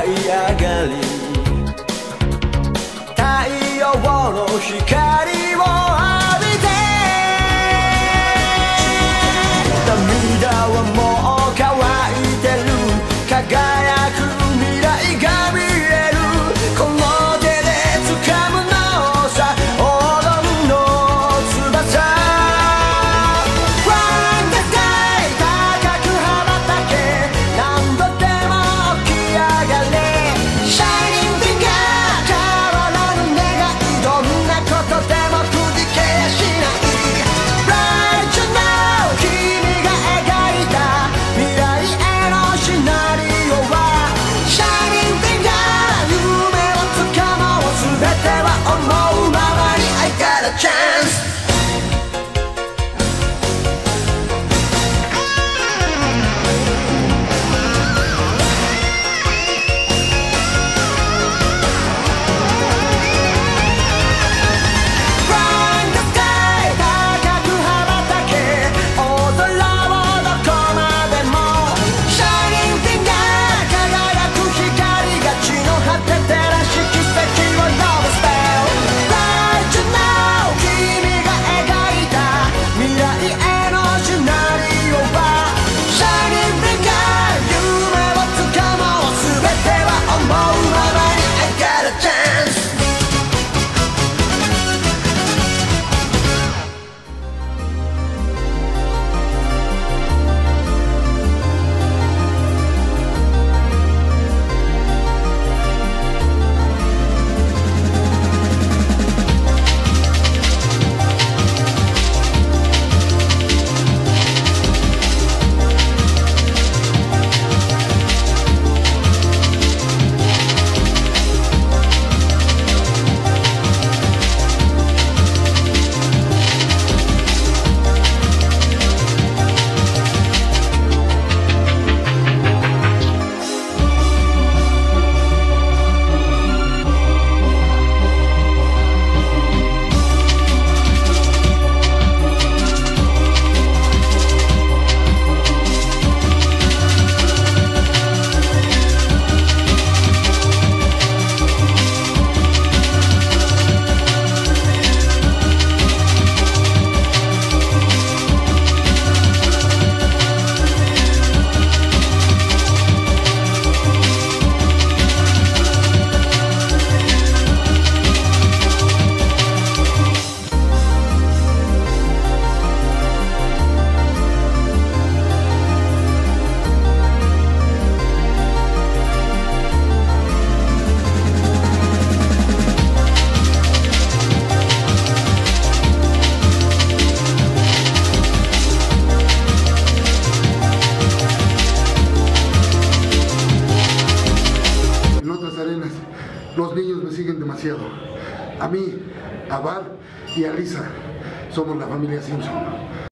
い上がり太陽の光を浴びて涙はもう乾いてる輝く未来が見えるこの手で掴むのさ黄金の翼 From the sky 高く羽ばたけ何度でも起き上がれ Shining finger 変わらぬ願いどんなことでもくじけやしない Right to now 君が描いた未来へのシナリオは Shining finger 夢をつかもう全ては思うままに I got a chance From the sky 高く羽ばたけ大空をどこまでも Shining finger 輝く光が地の果て照らし奇跡を呼ぶ Spell Right to now 君が描いた未来へのシナリオは Shining finger 夢をつかもう全ては思うままに I got a chance En otras arenas, los niños me siguen demasiado. A mí, a Val y a Lisa somos la familia Simpson.